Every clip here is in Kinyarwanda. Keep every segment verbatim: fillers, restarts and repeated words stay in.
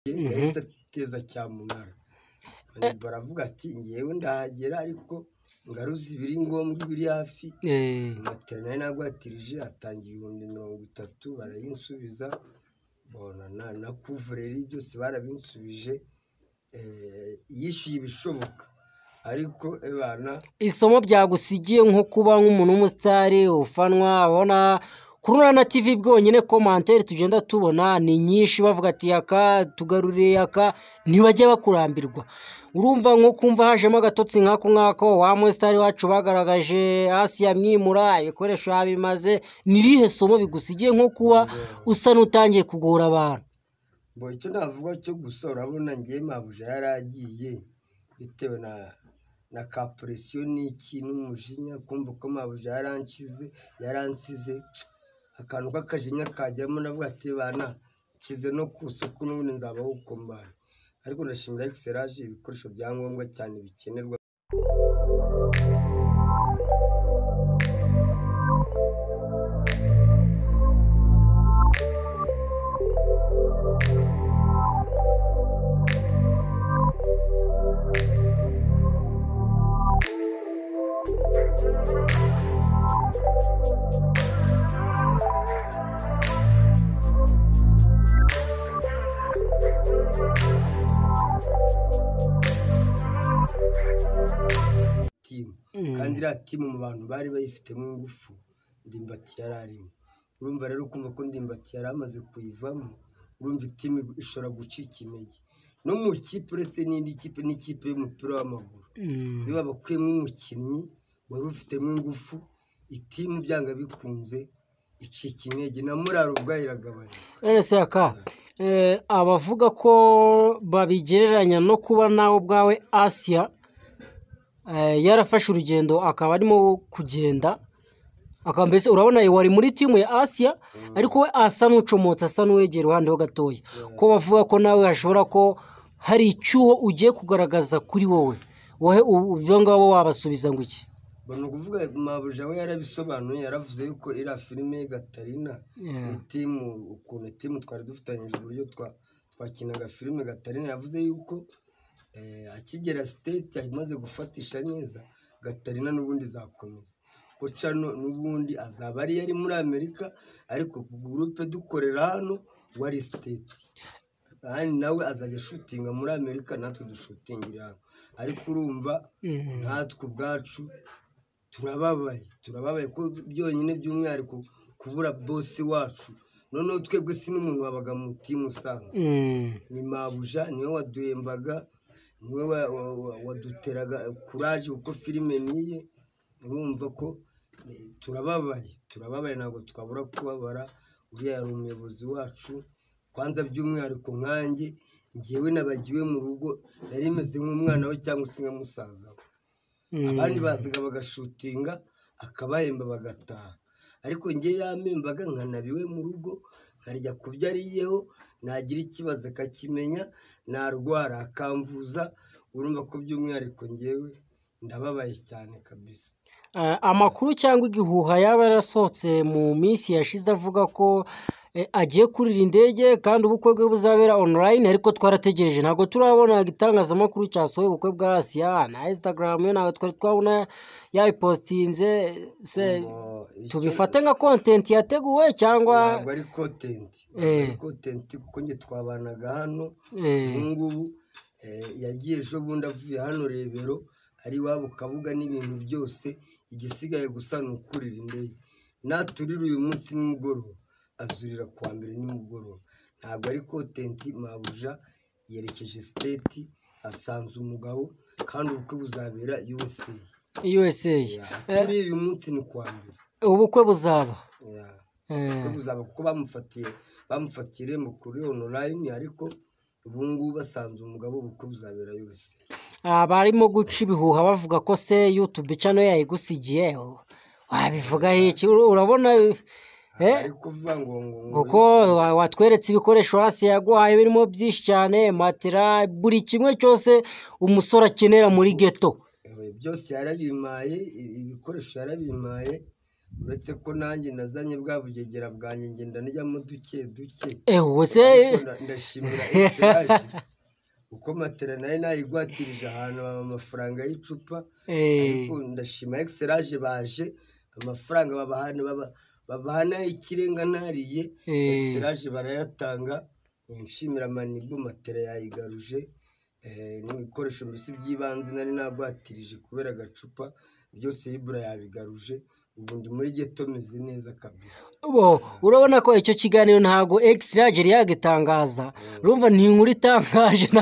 yahise ateza cyamunara baravuga ati ngewe ndahagera ariko ngaruzi ibiri ngombwa ibiri hafi materinari nagwatirije atanga ibihumbi mirongo itatu barayinsubiza bona na kuvureri byose barabinsubije yishyuye ibishoboka ariko ebana isomo byagusigiye nko kuba nk'umuntu w'umusitari ufanwa abona kuri Urunana T V bwonyine commentaire tugenda tubona ni nyinshi bavuga ati yaka tugaruriye yaka ntibajya bakurambirwa urumva nko kumva hajemo agatotsi nkako nkako wa musitari wacu bagaragaje hasi ya mwimura ibikoresho yabimaze nirihe somo bigusigiye nko kuba usa n'utangiye kugora abantu bo icyo navuga cyo gusa urabona ngiye mabuja yaragiye bitewe na na kapresiyo n'iki n'umujinya kumva ko mabuja yarankize yaransize akantu k'akajinya kajyamo navuga ati bana kize no ku isoko n'ubundi nzabaho ukombana ariko ndashimira Excellage ibikoresho bya ngombwa cyane bikenerwa kandi iriya timu mu bantu bari bayifitemo ingufu Ndimbati yari arimo urumva rero kumva ko Ndimbati yari amaze kuyivamo urumva timu ishobora gucika intege no mu kipe uretse n'indi kipe n'ikipe y'umupira w'amaguru niba bakuyemo umukinnyi wari ufitemo ingufu itimu byanga bikunze icika intege na muraro ubwayo iragabanya ese yaka abavuga ko babigereranya no kuba nawe ubwawe Asia yarafashe urugendo akaba arimo kugenda akaba mbese urabona wari muri timu ya Asia ariko we asa n'ucomotse asa n'uwegera iruhande ho gatoya ko bavuga ko nawe hashobora ko hari icyuho ugiye kugaragaza kuri wowe wowe ibyo ngabo wabasubiza ngo iki bano kuvuga mabuja we yarabisobanuye yaravuze yuko ira filime Gatarina ni timu ukuntu timu twari dufitanyije uburyo twa twakinaga filime Gatarina yavuze yuko akigera state yamaze gufatisha neza Gatarina n'ubundi zakomeza ko cano n'ubundi azaba ari yari muri Amerika ariko groupe dukorera hano wari state kandi nawe azajya shootinga muri Amerika natwe dushutingira hano ariko urumva natwe ubwacu turababaye turababaye ko byonyine by'umwihariko kubura boss wacu noneho twebwe si n'umuntu wabaga mu timu usanzwe ni mabuja niwe waduhembaga niwe waduteraga courage uko filime niye urumva ko turababaye turababaye ntabwo twabura kubabara uriya yari umuyobozi wacu kwanza by'umwihariko nkanjye ngewe nabagiwe mu rugo nari meze nk'umwana we cyangwa se nka musaza we abandi bazaga bagashutinga akabahemba bagataha ariko nge yamembaga nkanabiwe mu rugo nkarya ku byo ariyeho nagira ikibazo akakimenya narwara akamvuza urumva ko by'umwihariko ngewe ndababaye cyane kabisa amakuru cyangwa igihuha yaba yarasohotse mu minsi yashize avuga ko agiye kurira indege kandi ubukwe bwe buzabera online ariko twarategereje ntabwo turabona igitangazamakuru cyasohoye ubukwe bwa Asia na Instagram yo ntabwo twari twabona yayipostinze se tubifate nka content yateguwe cyangwa ntabwo ari content ari content kuko nge twabanaga hano ngubu yagiye ejo bundi avuye hano Rebero ari wabo kabuga n'ibintu byose igisigaye gusa ni ukurira indege naturira uyu munsi n'umugoroba azurira kuwa mbere nimugoroba ntabwo ari content mabuja yerekeje state asanze umugabo kandi ubukwe buzabera U S A U S A kuri uyu munsi ni kuwa mbere ubukwe buzaba ubukwe buzaba kuko bamufatiye bamufatiye mu kuri online ariko ubu ngubu basanze umugabo ubukwe buzabera U S A barimo guca ibihuha bavuga ko se YouTube channel yayigusigiye wabivuga iki urabona kuko watweretse ibikoresho hasi yaguhaye birimo byinshi cyane matera buri kimwe cyose umusore akenera muri ghetto byose yarabimaye ibikoresho yarabimaye uretse ko nanjye nazanye bwa bugegera bwanjye ngenda njyamo duke duke ewe se ariko nda- ndashimira Excelage uko matera nayo nayigwatirije ahantu amafaranga y'icupa ariko eh ndashima Excelage baje amafaranga babahana baba- babahana ikirenga nariye eh Excelage barayatanga nshimira Manibu matera yayigaruje eh, n'ibikoresho mbese by'ibanze nari nagwatirije kubera agacupa byose Ibura yabigaruje ubu ndi muri geto meze neza kabisa. bo urabona ko icyo kiganiro ntago Excelage yari yagitangaza urumva ni inkuru itangaje na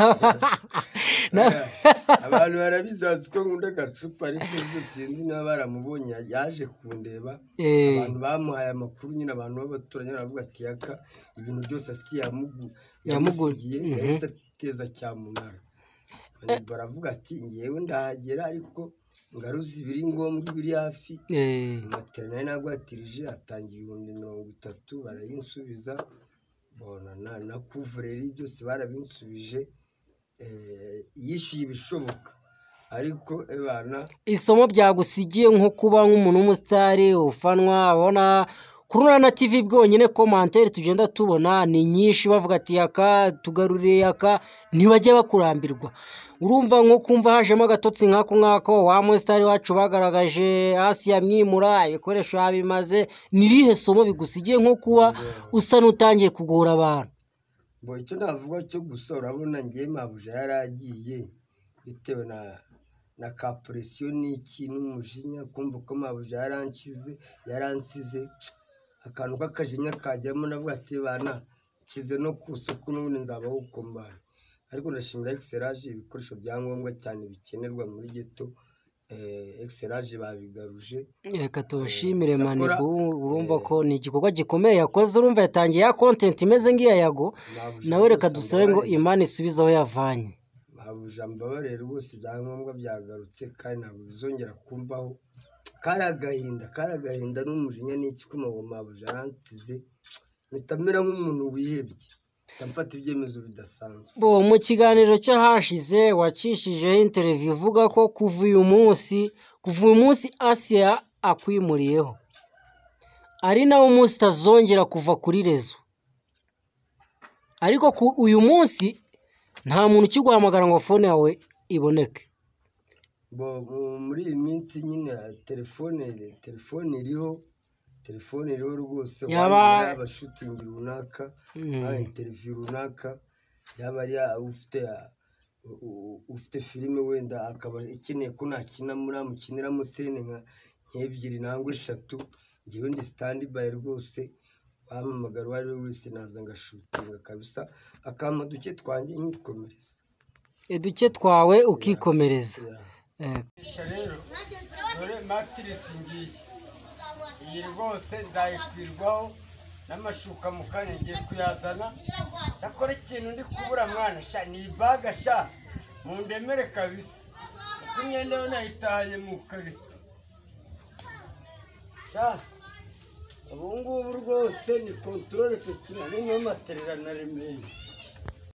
na- Abantu barabizazi ko nkunda agacupa ariko byo sinzi niba baramubonye yaje kundeba eh abantu bamuhaye amakuru nyine abantu b'abaturanyi baravuga ati yaka ibintu byose asi yamugu Yamugu- yamusigiye Mhm. yahise ateza cyamunara baravuga ati ngewe ndahagera ariko ngaruzi ibiri ngombwa ibiri hafi eh matera nayo nagwatirije atanga ibihumbi mirongo itatu barayinsubiza bona na na kuvureri byose barabinsubije eh, yishyuye ibishoboka ariko ebana isomo byagusigiye nko kuba nk'umuntu w'umusitari ufanwa abona kuri Urunana T V bwonyine commentaire tugenda tubona ni nyinshi bavuga ati yaka tugaruriye yaka ntibajya bakurambirwa urumva nko kumva hajemo agatotsi nkako nkako wa musitari wacu bagaragaje hasi ya mwimura ibikoresho yabimaze nirihe somo bigusigiye nko kuba usa n'utangiye kugora abantu ngo icyo navuga cyo gusa urabona ngiye mabuja yaragiye bitewe na na ka presiyo n'iki n'umujinya kumva ko mabuja yaransize yaransize akantu k'akajinya kajyamo navuga ati bana kize no ku isoko n'ubundi nzabaho ukomana ariko ndashimira Excelage ibikoresho bya ngombwa cyane bikenerwa muri geto eh, Excelage babigaruje reka tubashimire Cyakora, Manibu urumva eh, ko ni igikorwa gikomeye yakoze urumva yatangiye ya content imeze nk'iya yago mabuja nawe reka rwose dusabe ngo mbabarire. Imana isubize aho yavanye mabuja mbabarire rwose ibyangombwa byagarutse kandi ntabwo bizongera kumbaho kari agahinda kari agahinda n'umujinya n'iki ko mabuja aransize mitamera nk'umuntu wihebye mfata ibyemezo bidasanzwe bo mu kiganiro cyo hashize wacishijeho interview uvuga ko kuva uyu munsi kuva uyu munsi Asia akwimuriyeho ari nawo umunsi utazongera kuva kuri rezo ariko ku uyu munsi nta muntu ukiguhamagara ngo fone yawe iboneke bo mu- muri iyi minsi nyine telefone telefone iriho telefone iriho rwose Yaba- waba abashutingi runaka aba interiviyu runaka yaba ari ufite u- u- ufite filime wenda akaba ikeneye ko nakina muri amukiniramo sene nka nk'ebyiri nangwa eshatu ngewe ndi standi by rwose wampamagara uwo ari we wese naza ngashutinga kabisa akampa duke twanjye nkikomereza uduke twawe ukikomereza Yeah. Eh, rero dore matirisi ngiye iyi rwose nzayikwirwaho n'amashuka mu kanya ngiye kuyazana cyakora ikintu ndi kubura mwana sha ni ibaga sha mundemere kabisa kuko imyenda yo nayitahanye mu karito sha ubu ngubu rwose ni kontorore tekina niyo materera na remeye